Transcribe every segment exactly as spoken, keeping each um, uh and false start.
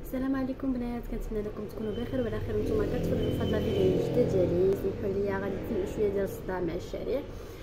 السلام عليكم بنات، كنتمنى لكم تكونوا بخير وعلى خير. نتوما كتفرجوا في هذا الفيديو الجديد ديالي. سمحوا لي غادي ندير شويه ديال الصداع مع الشارع.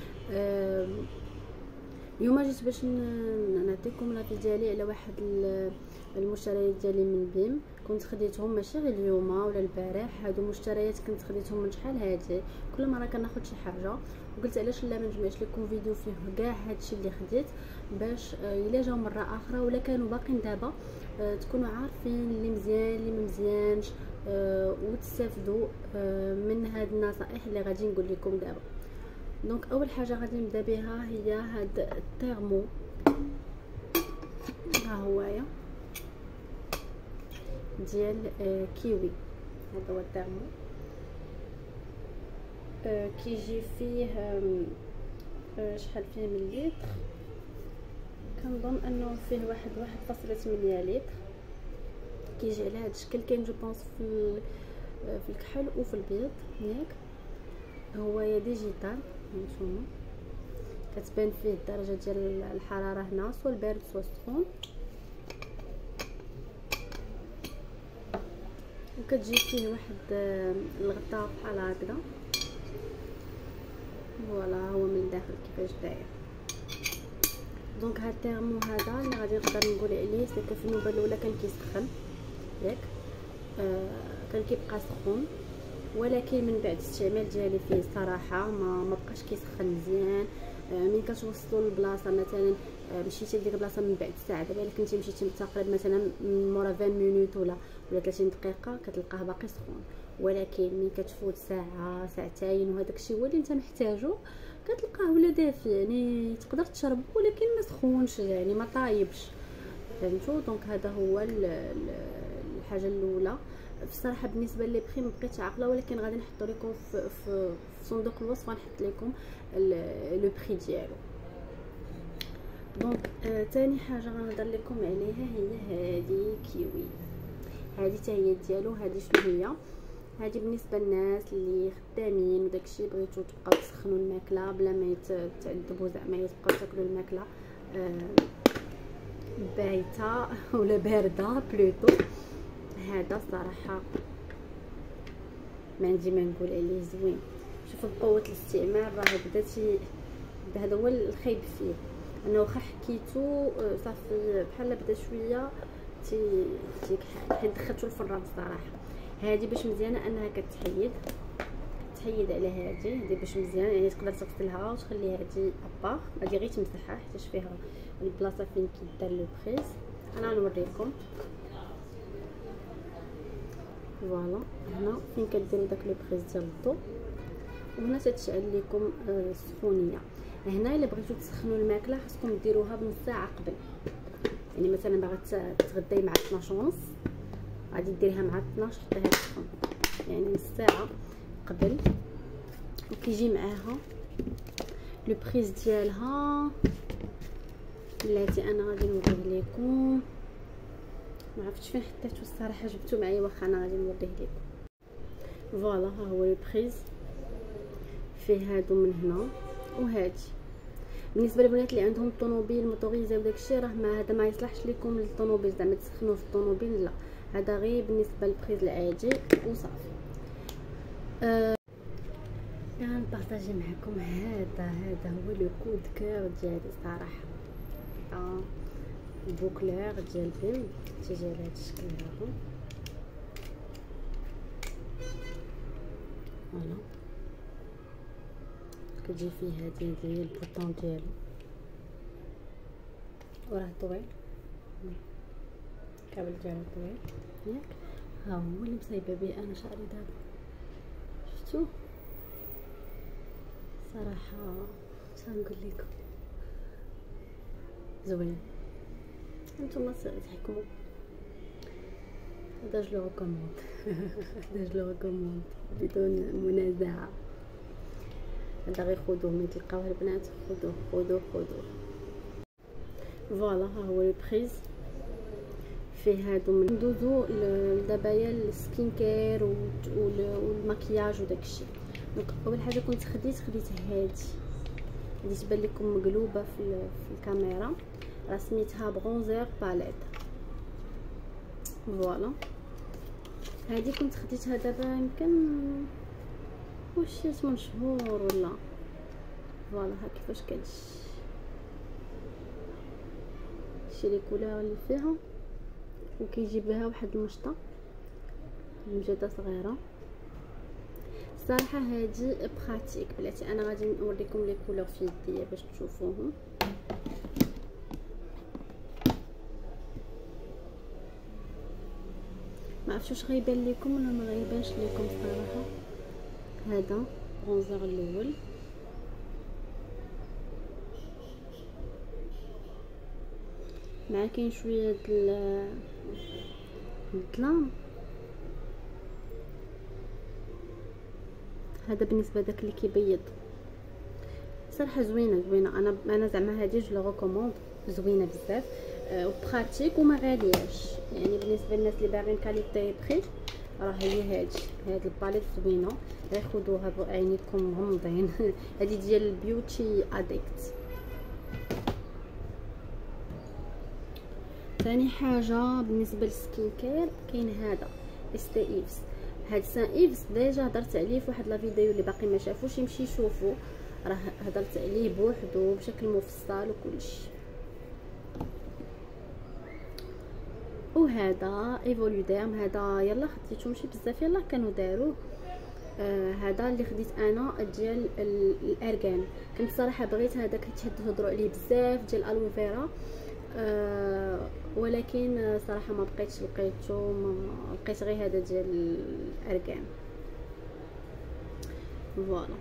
اليوم جيت باش نعطيكم لافي ديالي على واحد المشتريات ديالي من بيم. كنت خديتهم ماشي غير اليوم ولا البارح، هادو مشتريات كنت خديتهم من شحال هادي. كل مره كناخذ شي حاجه وقلت علاش لا ما نجمعش لكم فيديو فيه كاع هادشي اللي خديت، باش الا جاو مره اخرى ولا كانوا باقيين دابا تكونوا عارفين اللي مزيان اللي ما مزيانش، وتستافدوا من هاد النصائح اللي غادي نقول لكم دابا. دونك اول حاجه غادي نبدا بها هي هاد التيرمو. ها هويا ديال كيوي، هذا هو التيرمو. كيجي فيه شحال فيه من لتر؟ كنظن انه فيه واحد واحد فاصلة ثمانية لتر. كيجي على هذا الشكل، كاين جو بونس في في الكحل وفي البيض ياك. هو يا ديجيتال، هانتوما كتبان فيه الدرجه ديال الحراره هنا، سوا البارد سوا السخون، وكتجي فيه واحد الغطاء بحال هكذا. فوالا هو من الداخل كيفاش داير. دونك هاد التيرمو هذا اللي غادي نقدر نقول عليه سي في النوبه الاولى كان كيسخن ياك، آه كان كيبقى سخون، ولكن من بعد الاستعمال ديالي فيه الصراحه ما ما بقاش كيسخن مزيان. آه ملي كتوصلوا للبلاصه مثلا، آه مشيتي لديك البلاصه من بعد ساعه، دابا الا كنتي مشيتي تقريبا مثلا مورا عشرين مينوت ولا ولا ثلاثين دقيقه كتلقاه باقي سخون. ولكن ملي كتفوت ساعه ساعتين وهذاك الشيء هو اللي انت محتاجو كتلقاه ولا دافي، يعني تقدر تشرب ولكن ما سخونش، يعني ما طايبش، فهمتوا؟ دونك هذا هو الحاجه الاولى. بصراحه بالنسبه لي بري ما بقيتش عاقله، ولكن غادي نحط لكم في, في, في صندوق الوصف غنحط لكم لو بري ديالو. دونك ثاني آه حاجه غنهضر لكم عليها هي هذه كيوي. هذه حتى هي ديالو. هذه شنو هي؟ هذه بالنسبه للناس اللي خدامين وداكشي بغيتو تبقاو تسخنوا الماكله بلا ما يتعذبوا، زعما يبقاو تاكلوا الماكله آه بايته ولا بارده بلوتو. هذا صراحه ما عندي ما نقول عليه، زوين. شوفوا بقوه الاستعمال راه بداتي، هذا هو الخايب فيه، انه واخا حكيتو صافي بحال بدا شويه تي تيكحل، حيت دخلتو الفران الصراحه. هذه باش مزيانه انها كتحيد تحيد على هذه هذه باش مزيان، يعني تقدر تغسلها وتخليها هذه ابار، غادي غير تمسحها حيت فيها البلاصه فين كيدار لو بريز. انا غنوريكم. فوالا هنا فين كديروا داك لو بريز ديال الضو، وهنا تتشعل لكم السخونيه. هنا الا بغيتو تسخنوا الماكله خاصكم ديروها بنص ساعه قبل، يعني مثلا باغا تغداي مع اثناش ونص غادي ديريها مع اثناش حطيها تسخن، يعني نص ساعه قبل. وكيجي معاها لو بريز ديالها بلاتي انا غادي نوريه لكم. ما عرفتش فين حطيتو الصراحه، جبتو معايا واخا انا غادي نوريه لكم. فوالا ها هو لو بريز، فيه هادو من هنا وهادي. بالنسبه للبنات اللي عندهم الطوموبيل موتوريزي وداكشي راه ما هذا ما يصلحش لكم للطوموبيل، زعما تسخنوه في الطوموبيل، لا هذا غير بالنسبه للبريز العادي وصافي. أه غنبارطاجي معكم هذا هذا هو لو كود كور ديالي صراحه. اه البوكلير ديال بيم تيجي على هذا الشكل هذا. فوالا كتجي فيه هذه هي البوطون ديالو، وراه طويل، الكابل ديالو طويل ياك. ها هو اللي مصايبه به انا شعري دابا، شفتو؟ صراحه شنقول لكم زوين، نتوما تحكموا. هذا جو ريكوموند هذا جو ريكوموند بدون منازعه. هذا غير خذوه من تلقاوه البنات، خذوه خذوه خذوه. فوالا ها هو البريز، فيه هادو من ندوزو دابا السكين كير والمكياج وداكشي. دونك اول حاجه كنت خديت خديت هادي، هادي تبان لكم مقلوبه في, في الكاميرا، راه سميتها برونزر باليت. فوالا هذه كنت خديتها دابا يمكن واش شي ثمانية شهور ولا. فوالا ها كيفاش كتجي شي لي كولور اللي فيها، وكيجيب لها واحد المشطه مجده صغيره. الصراحه هذه براتيك بلاتي. انا غادي نوريكم لي كولور في يديا باش تشوفوهم. ما عرفتش واش غيبان لكم ولا ما غيبانش لكم صراحه. هذا برونزر الاول، مع كاين شويه د الظلام. هذا بالنسبه داك اللي كيبيض. صراحه زوينه زوينه. انا انا زعما هذه جو ريكوموند، زوينه بزاف وبراتيك وما غالياش. يعني بالنسبه للناس اللي باغيين كاليتي بري راه هي هذه هاد الباليت زوينه، غير خذوها بعينيكم غمضين. هذه ديال البيوتي اديكت. ثاني حاجه بالنسبه للسكين كير كاين هذا اس تي ايفز. هاد سان ايفز ديجا هضرت عليه في واحد لا فيديو اللي باقي ما شافوش يمشي يشوفوا، راه هضرت عليه بوحدو بشكل مفصل وكلشي. وهذا ايفولوديرم، هذا يلا خديتو ماشي بزاف يلا كانوا داروه. آه هذا اللي خديت انا ديال الارغان. كنت صراحه بغيت هذاك اللي تهضروا عليه بزاف ديال الالوفيرا، آه ولكن صراحه ما بقيتش لقيتو، ما لقيت غير هذا ديال الارغان. فوالا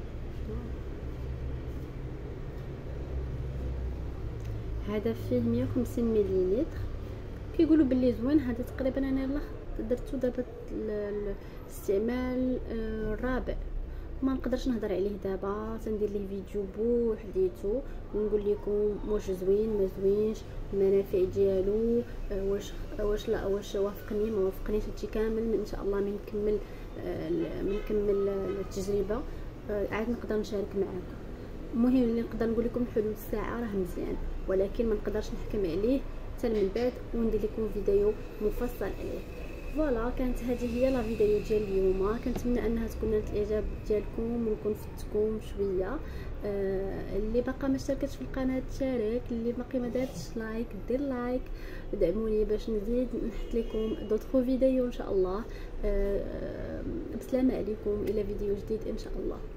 هذا فيه مية وخمسين مليلتر، كيقولوا باللي زوين. هذا تقريبا انا يلاه درتو دابا الاستعمال الرابع، ما نقدرش نهضر عليه دابا، تندير ليه فيديو بوحديتو ونقول لكم واش زوين ما زوينش، المنافع ديالو واش واش لا واش وافقني ما وافقنيش. هادشي كامل ان شاء الله من نكمل من نكمل التجربه عاد نقدر نشارك معكم. المهم اللي نقدر نقول لكم حدود الساعه راه مزيان، ولكن ما نقدرش نحكم عليه حتى من بعد وندير لكم فيديو مفصل عليه. فوالا كانت هذه هي لا فيديو ديال اليوم. كنتمنى انها تكون نالت الاعجاب ديالكم ونكون فدتكم شويه. آه اللي باقا ما اشتركتش في القناه تشارك، اللي باقي ما دارتش لايك دير لايك، دعموني باش نزيد نحط لكم دوطخ فيديو ان شاء الله. آه بسلامه عليكم، الى فيديو جديد ان شاء الله.